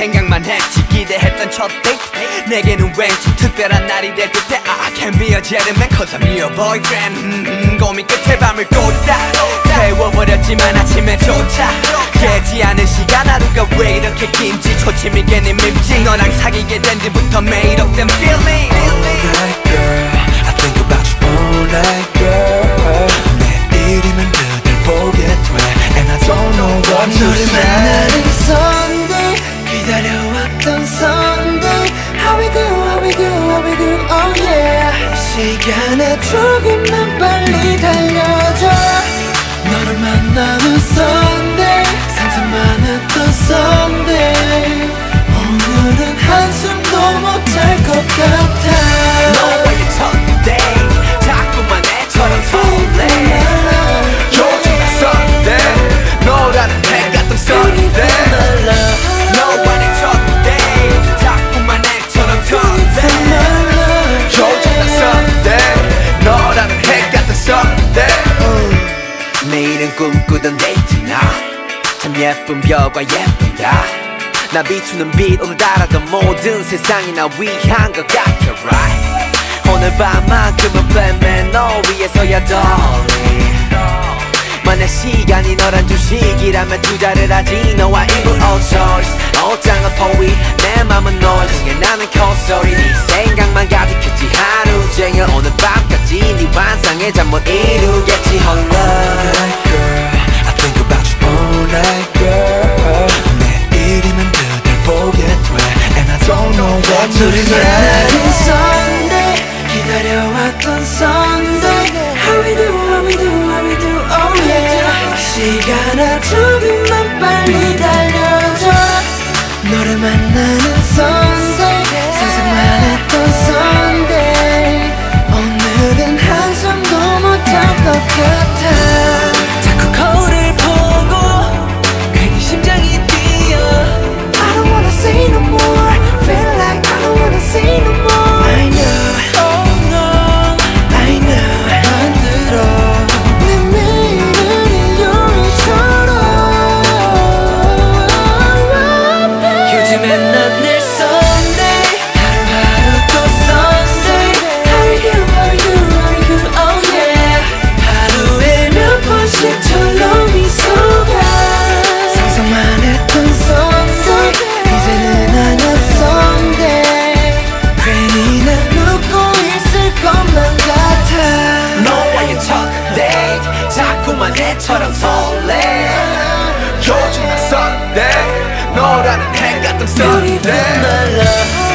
생각만 했지. 기대했던 첫 데이트 내게는 왠지 특별한 날이 될 듯해. I can be a gentleman cause I'm your boyfriend. 고민 끝에 밤을 꽂다 세워버렸지만 아침에조차 깨지 않은 시간. 하루가 왜 이렇게 긴지 초침이 괜히 밉지. 너랑 사귀게 된 뒤부터 made up them feeling. All night girl I think about you all night girl. 내일이면 그댈 보게 돼 And I don't know what to 너를 say. 만나는 Sunday 기다려왔던 Sunday How we do, how we do, how we do, oh yeah. 시간에 조금만 빨리 달려줘. 너를 만나는 Sunday 상상만 했던 Sunday 오늘은 한숨도 못 잘 것 같아. 너와의 첫 데이트 자꾸만 애처럼 설레. 요즘 나 Sunday 너라는 해 같은 Sunday. 너와의 첫 데이트 자꾸만 애처럼 설레. 요즘 나 Sunday 너라는 해 같은 Sunday. 내일은 꿈꾸던 데이트나 참 예쁜 별과 예쁘다. 나 비추는 빛 오늘따라던 모든 세상이 나 위한 것 같아 right. 오늘 밤만큼은 빼면 너 위해서야 darling. 만약 시간이 너란 주식이라면 투자를 하지. 너와 일부 all choice 옷장은 포위 내 맘은 noise. 나는 콧소리 네 생각만 가득했지 하루 종일 오늘 밤까지 네 환상의 잠 못 이루겠지 홀로. All night girl I think about you all night girl. 내일이면 그댈 보게 돼 And I don't know what to 너를 say. 만나는 Sunday 기다려왔던 Sunday How we do, how we do, how we do, oh yeah. 시간아 조금만 빨리 달려줘. 너를 만나는 Sunday 상상만 했던 Sunday 오늘은 한숨도 못 잘 것 같아. 자꾸 거울을 보고 괜히 심장이 뛰어. I don't wanna say no more. Feel like I don't wanna say no more. I know, oh no, I know. 만들어 내 내일을 일요일처럼. 요즘엔 난 늘 Sunday 하루하루 또 Sunday. How we do, how we do, how we do, oh yeah. 하루에 몇 번씩 절로 미소가 상상만 했던 Sunday 이제는 아냐 Sunday. 괜히 난 웃고 있을 것만 같아. 너와의 첫 데이트 자꾸만 애처럼 설레. 요즘 나 Sunday 너라는 해 같은 Beautiful Sunday. my love